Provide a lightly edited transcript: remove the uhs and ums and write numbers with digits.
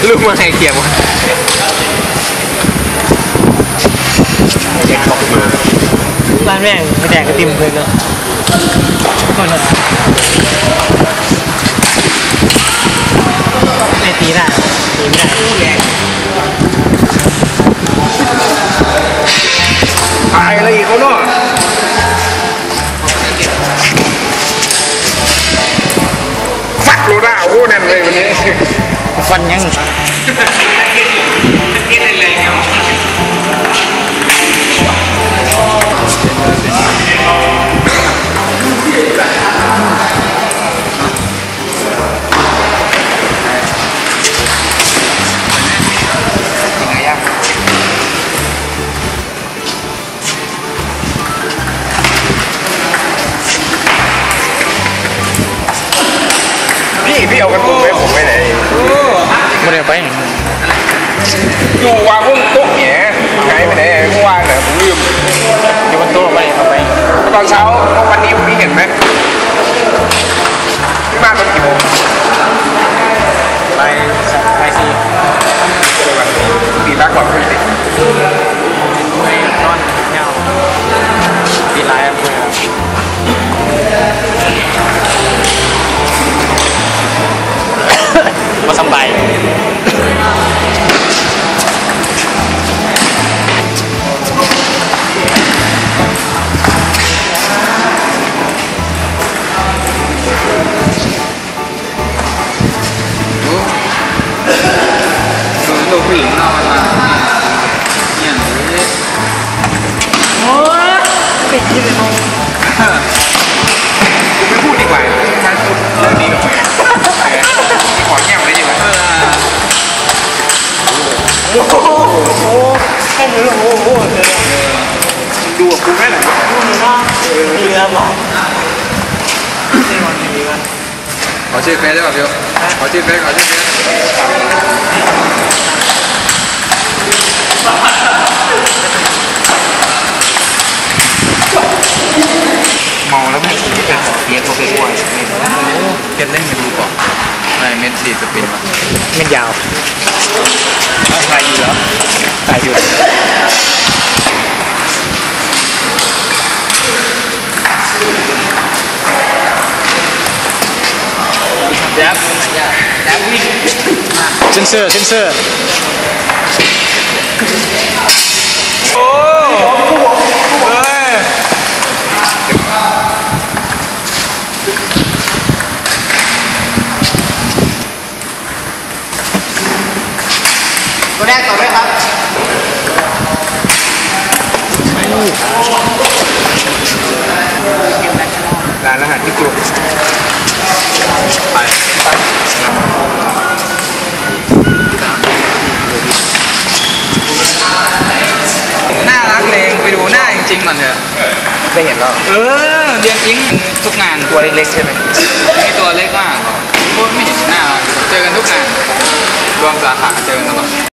ลูกมาให้เกียบเด็กบอกมาบ้านแม่งไปแดกกระติมเลยเนาะก่อนไม่ตีได้ตีไม่ได้ตายอะไรอีกเขาเนาะฟักโลด้าโอ้แน่นเลยวันนี้ฟันยังพี่เอากระตุ้นไว้ผมไว้ไหนไม่ได้ไปอยู่วางบนโต๊ะเนี่ยหายไปไหนเมื่อวานเนี่ยผมลืมอยู่บนโต๊ะไปเอาไปตอนเช้าวันนี้พี่เห็นไหมพี่มาตอนกี่โมงไปสี่ตีรักกว่าพี่ดิไม่นอนเงาตีลายอ่ะมาสบายดูผู้หญิงเราเนี่ยโอ้ยปิดที่เลยมึงไม่พูดดีกว่าถ้าพูดเรื่องนี้กับมึงขอแง่มเลยดีกว่าโอ้โหแค่นี้โอ้โหดูกับกูแม่หน่อยดูมึงนะดีแล้วหรอนี่มันดีกันขอชื่อเฟซได้ป่ะพี่ขอชื่อเฟซเมาแล้วไม่ถูกเป็นเลี้ยงเขาไปด้วยเก็บเล่นมาดูก่อนในเม็ดสีสปินมาเม็ดยาวใส่อยู่เหรอใส่อยู่แจ๊บวิ่งเซนเซอร์โอ้เฮ้ยตัวแรกต่อด้วยครับร้านอาหารที่กรุงไปน่ารักเลยไปดูหน้าจริงๆมันเถอะได้เห็นแล้วเรียนจริงทุกงานตัวเล็กๆใช่ไหมไม่ตัวเล็กมากไม่เห็นหน้าเจอกันทุกงานรวมสาขาเจอกันตลอด